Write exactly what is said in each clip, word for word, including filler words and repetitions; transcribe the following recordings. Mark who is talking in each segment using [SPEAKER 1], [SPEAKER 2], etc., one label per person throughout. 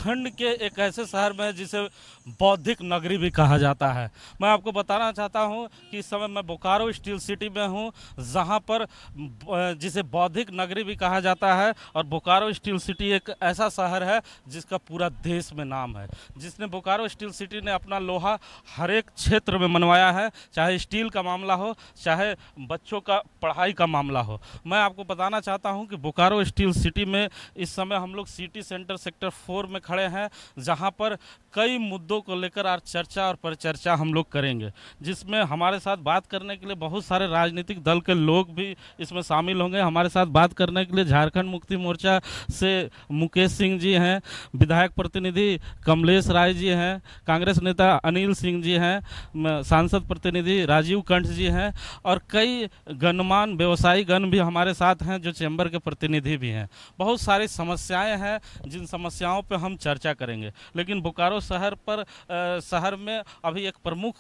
[SPEAKER 1] झारखंड के एक ऐसे शहर में जिसे बौद्धिक नगरी भी कहा जाता है। मैं आपको बताना चाहता हूं कि इस समय मैं बोकारो स्टील सिटी में हूं, जहां पर जिसे बौद्धिक नगरी भी कहा जाता है। और बोकारो स्टील सिटी एक ऐसा शहर है जिसका पूरा देश में नाम है, जिसने बोकारो स्टील सिटी ने अपना लोहा हर एक क्षेत्र में मनवाया है, चाहे स्टील का मामला हो, चाहे बच्चों का पढ़ाई का मामला हो। मैं आपको बताना चाहता हूं कि बोकारो स्टील सिटी में इस समय हम लोग सिटी सेंटर सेक्टर फोर में खड़े हैं, जहां पर कई मुद्दों को लेकर आज चर्चा और परिचर्चा हम लोग करेंगे, जिसमें हमारे साथ बात करने के लिए बहुत सारे राजनीतिक दल के लोग भी इसमें शामिल होंगे। हमारे साथ बात करने के लिए झारखंड मुक्ति मोर्चा से मुकेश सिंह जी हैं, विधायक प्रतिनिधि कमलेश राय जी हैं, कांग्रेस नेता अनिल सिंह जी हैं, सांसद प्रतिनिधि राजीव कंठ जी हैं, और कई गणमान्य व्यवसायी गण भी हमारे साथ हैं जो चैम्बर के प्रतिनिधि भी हैं। बहुत सारी समस्याएं हैं जिन समस्याओं पर हम चर्चा करेंगे, लेकिन बोकारो शहर पर शहर में अभी एक प्रमुख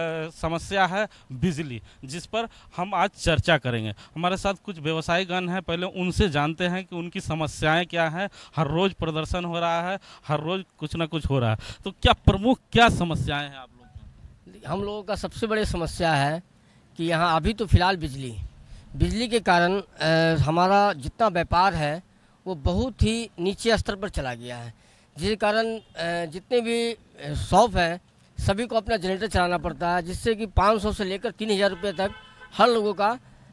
[SPEAKER 1] समस्या है बिजली, जिस पर हम आज चर्चा करेंगे। हमारे साथ कुछ व्यवसायी गण हैं, पहले उनसे जानते हैं कि उनकी समस्याएं क्या हैं। हर रोज प्रदर्शन हो रहा है, हर रोज कुछ ना कुछ हो रहा है, तो क्या प्रमुख क्या समस्याएं हैं आप लोग की?
[SPEAKER 2] हम लोगों का सबसे बड़ी समस्या है कि यहाँ अभी तो फिलहाल बिजली बिजली के कारण आ, हमारा जितना व्यापार है वो बहुत ही नीचे स्तर पर चला गया है, जिसके कारण जितने भी शॉप हैं सभी को अपना जनरेटर चलाना पड़ता है, जिससे कि पाँच सौ से लेकर तीन हज़ार रुपये तक हर लोगों का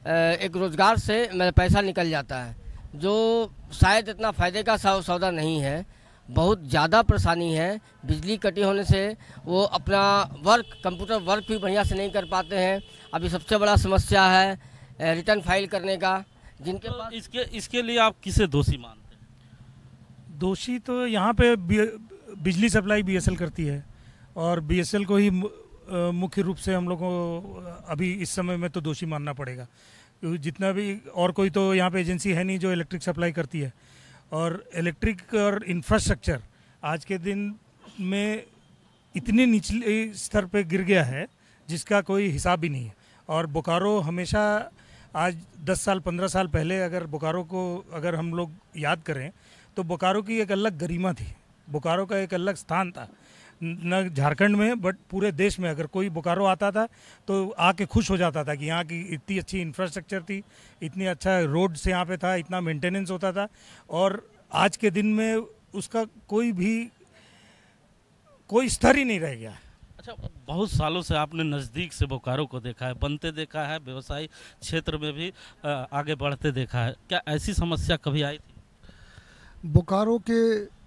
[SPEAKER 2] एक रोज़गार से पैसा निकल जाता है, जो शायद इतना फ़ायदे का सौदा नहीं है। बहुत ज़्यादा परेशानी है। बिजली कटी होने से वो अपना वर्क कंप्यूटर वर्क भी बढ़िया से नहीं कर पाते हैं। अभी सबसे बड़ा समस्या है रिटर्न फाइल करने का, जिनके
[SPEAKER 1] तो
[SPEAKER 2] पास
[SPEAKER 1] इसके इसके लिए आप किसे दोषी मानते हैं?
[SPEAKER 3] दोषी तो यहाँ पे बिजली सप्लाई बीएसएल करती है, और बीएसएल को ही मुख्य रूप से हम लोग को अभी इस समय में तो दोषी मानना पड़ेगा। जितना भी और कोई तो यहाँ पे एजेंसी है नहीं जो इलेक्ट्रिक सप्लाई करती है, और इलेक्ट्रिक और इंफ्रास्ट्रक्चर आज के दिन में इतने निचले स्तर पे गिर गया है जिसका कोई हिसाब भी नहीं है। और बोकारो हमेशा आज दस साल पंद्रह साल पहले अगर बोकारो को अगर हम लोग याद करें तो बोकारो की एक अलग गरिमा थी, बोकारो का एक अलग स्थान था, न झारखंड में बट पूरे देश में। अगर कोई बोकारो आता था तो आके खुश हो जाता था कि यहाँ की इतनी अच्छी इंफ्रास्ट्रक्चर थी, इतनी अच्छा रोड से यहाँ पे था, इतना मेंटेनेंस होता था। और आज के दिन में उसका कोई भी कोई स्तर ही नहीं रह गया।
[SPEAKER 1] अच्छा, बहुत सालों से आपने नज़दीक से बोकारो को देखा है, बनते देखा है, व्यवसायी क्षेत्र में भी आगे बढ़ते देखा है, क्या ऐसी समस्या कभी आई थी?
[SPEAKER 4] बोकारो के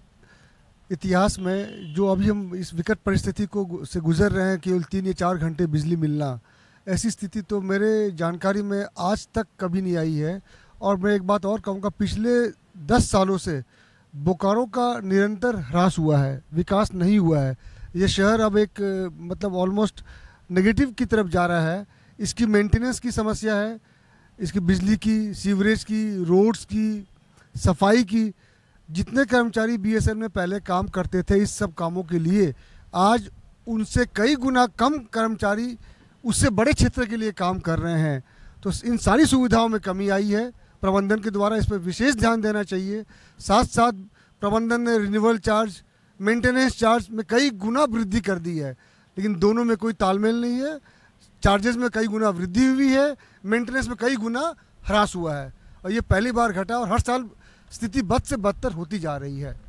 [SPEAKER 4] इतिहास में जो अभी हम इस विकट परिस्थिति को से गुजर रहे हैं, केवल तीन या चार घंटे बिजली मिलना, ऐसी स्थिति तो मेरे जानकारी में आज तक कभी नहीं आई है। और मैं एक बात और कहूँगा, पिछले दस सालों से बोकारो का निरंतर ह्रास हुआ है, विकास नहीं हुआ है। ये शहर अब एक मतलब ऑलमोस्ट नेगेटिव की तरफ जा रहा है। इसकी मेंटेनेंस की समस्या है, इसकी बिजली की, सीवरेज की, रोड्स की, सफाई की। जितने कर्मचारी बीएसएल में पहले काम करते थे इस सब कामों के लिए, आज उनसे कई गुना कम कर्मचारी उससे बड़े क्षेत्र के लिए काम कर रहे हैं। तो इन सारी सुविधाओं में कमी आई है। प्रबंधन के द्वारा इस पर विशेष ध्यान देना चाहिए। साथ साथ प्रबंधन ने रिन्यूअल चार्ज, मेंटेनेंस चार्ज में कई गुना वृद्धि कर दी है, लेकिन दोनों में कोई तालमेल नहीं है। चार्जेस में कई गुना वृद्धि हुई है, मेंटेनेंस में कई गुना ह्रास हुआ है, और ये पहली बार घटा और हर साल स्थिति बद से बदतर होती जा रही है।